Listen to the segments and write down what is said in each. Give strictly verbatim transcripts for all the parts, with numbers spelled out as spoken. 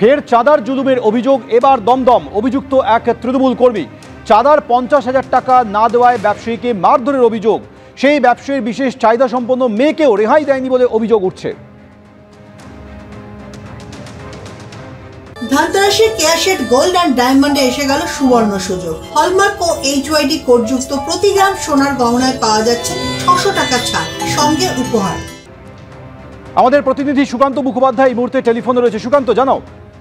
ফের চাঁদার জুলুমের অভিযোগ এবার দমদম। অভিযুক্ত এক তৃণমূল কর্মী। চাঁদার পঞ্চাশ হাজার টাকা না দেওয়ায় ব্যবসায়ীকে মারধরের অভিযোগ। সেই ব্যবসায়ীর বিশেষ চাহিদা সম্পন্ন মেয়েকেও রেহাই দেয়নি বলে অভিযোগ উঠছে। ধানতেরাসের কেয়াশেড গোল্ড অ্যান্ড ডায়মন্ডে এসে গেল সুবর্ণ সুযোগ। হলমার্ক ও এইচওয়াইডি কোডযুক্ত প্রতি গ্রাম সোনার গহনায় পাওয়া যাচ্ছে ছশো টাকা ছাড়, সঙ্গে উপহার। আমাদের প্রতিনিধি সুকান্ত মুখোপাধ্যায় এই মুহূর্তে টেলিফোনে রয়েছে। সুকান্ত, জানাও।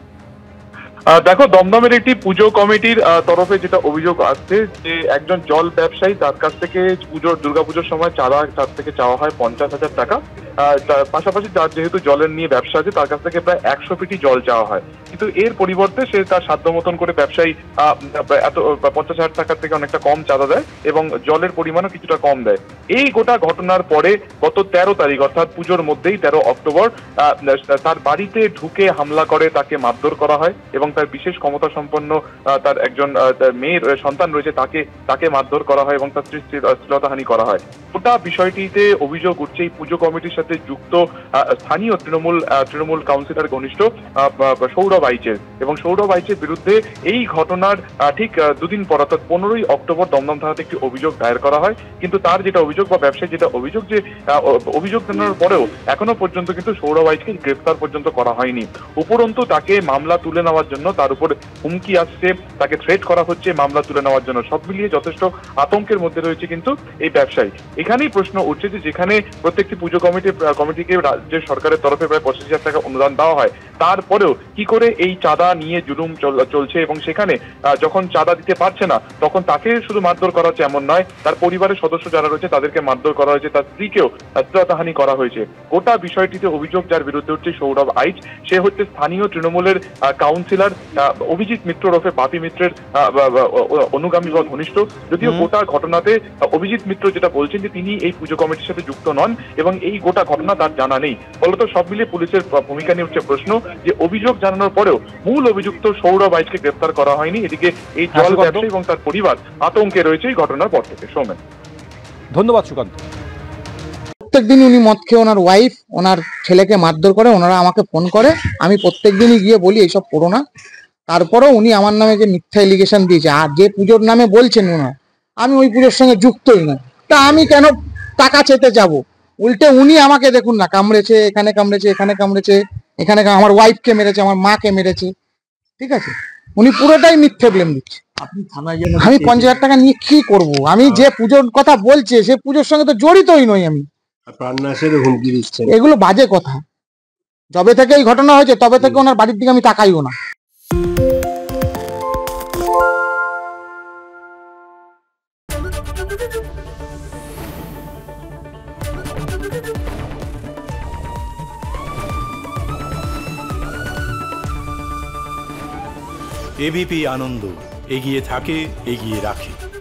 দেখো, দমদমের একটি পুজো কমিটির তরফে যেটা অভিযোগ আসছে যে একজন জল ব্যবসায়ী, তার কাছ থেকে পুজোর দুর্গাপুজোর সময় চাঁদা তার থেকে চাওয়া হয় পঞ্চাশ হাজার টাকা। পাশাপাশি তার যেহেতু জলের নিয়ে ব্যবসা আছে, তার কাছ থেকে প্রায় একশো ফিটি জল চাওয়া হয়। কিন্তু এর পরিবর্তে সে তার সাধ্য মতন করে ব্যবসায়ী এত পঞ্চাশ হাজার টাকার থেকে অনেকটা কম চাঁদা দেয় এবং জলের পরিমাণও কিছুটা কম দেয়। এই গোটা ঘটনার পরে গত তেরো তারিখ অর্থাৎ পুজোর মধ্যেই তেরো অক্টোবর তার বাড়িতে ঢুকে হামলা করে, তাকে মারধর করা হয় এবং তার বিশেষ ক্ষমতা সম্পন্ন তার একজন মেয়ের সন্তান রয়েছে, তাকে তাকে মারধর করা হয় এবং তার শ্লীলতাহানি করা হয়। গোটা বিষয়টিতে অভিযোগ উঠছে এই পুজো কমিটির সাথে যুক্ত স্থানীয় তৃণমূল তৃণমূল কাউন্সিলর ঘনিষ্ঠ সৌরভ আইচের এবং সৌরভ আইচের বিরুদ্ধে এই ঘটনার ঠিক দুদিন পর অর্থাৎ পনেরোই অক্টোবর দমদম থানাতে একটি অভিযোগ দায়ের করা হয়। কিন্তু তার যেটা অভিযোগ বা ব্যবসায়ী যেটা অভিযোগ যে অভিযোগ জানানোর পরেও এখনো পর্যন্ত কিন্তু সৌরভ আইচকে গ্রেফতার পর্যন্ত করা হয়নি। উপরন্তু তাকে মামলা তুলে নেওয়ার জন্য তার উপর হুমকি আসছে, তাকে থ্রেট করা হচ্ছে মামলা তুলে নেওয়ার জন্য। সব মিলিয়ে যথেষ্ট আতঙ্কের মধ্যে রয়েছে কিন্তু এই ব্যবসায়ী। এখানেই প্রশ্ন উঠছে যে যেখানে প্রত্যেকটি পুজো কমিটি কমিটিকে রাজ্য সরকারের তরফে প্রায় পঁচিশ হাজার টাকা অনুদান দেওয়া হয়, তারপরেও কি করে এই চাঁদা নিয়ে জুলুম চলছে এবং সেখানে যখন চাঁদা দিতে পারছে না তখন তাকে শুধু মারধর করা হচ্ছে এমন নয়, তার পরিবারের সদস্য যারা রয়েছে তাদেরকে মারধর করা হয়েছে, তার স্ত্রীকেও শ্লীলতাহানি করা হয়েছে। গোটা বিষয়টিতে অভিযোগ যার বিরুদ্ধে হচ্ছে সৌরভ আইচ, সে হচ্ছে স্থানীয় তৃণমূলের কাউন্সিলর অভিজিৎ মিত্র ওরফে বাপি মিত্রের অনুগামী বা ঘনিষ্ঠ। যদিও গোটা ঘটনাতে অভিজিৎ মিত্র যেটা বলছেন যে তিনি এই পুজো কমিটির সাথে যুক্ত নন এবং এই গোটা ঘটনা তার জানা নেই। ফলত সব মিলিয়ে পুলিশের ভূমিকা নিয়ে হচ্ছে প্রশ্ন যে অভিযোগ জানানোর পরেও মূল অভিযুক্ত সৌরভ আইচকে গ্রেফতার করা হয়নি। এদিকে এই জল ব্যবসায়ী এবং তার পরিবার আতঙ্কে রয়েছে এই ঘটনার পর থেকে। সৌমেন, ধন্যবাদ। সুকান্ত, প্রত্যেকদিন উনি মদ খেয়ে ওনার ওয়াইফ ওনার ছেলেকে মারধর করে, ওনারা আমাকে ফোন করে, আমি প্রত্যেকদিনই গিয়ে বলি এইসব করো না। তারপরেও উনি আমার নামে যে মিথ্যা এলিগেশন দিয়েছে আর যে পুজোর নামে বলছেন ওনার, আমি ওই পুজোর সঙ্গে যুক্তই না, তা আমি কেন টাকা চেতে যাব? উল্টে উনি আমাকে দেখুন না, কামড়েছে, এখানে কামড়েছে, এখানে কামড়েছে, এখানে আমার ওয়াইফকে মেরেছে, আমার মাকে মেরেছে। ঠিক আছে, উনি পুরোটাই মিথ্যে ব্লেম দিচ্ছে। আমি পঞ্চাশ হাজার টাকা নিয়ে কি করব? আমি যে পুজোর কথা বলছে সে পুজোর সঙ্গে তো জড়িতই নই আমি। এগুলো বাজে কথা। যবে থেকে এই ঘটনা হয়েছে তবে থেকে ওনার বাড়ির দিকে আমি তাকাইও না। এবিপি আনন্দ এগিয়ে থাকে, এগিয়ে রাখে।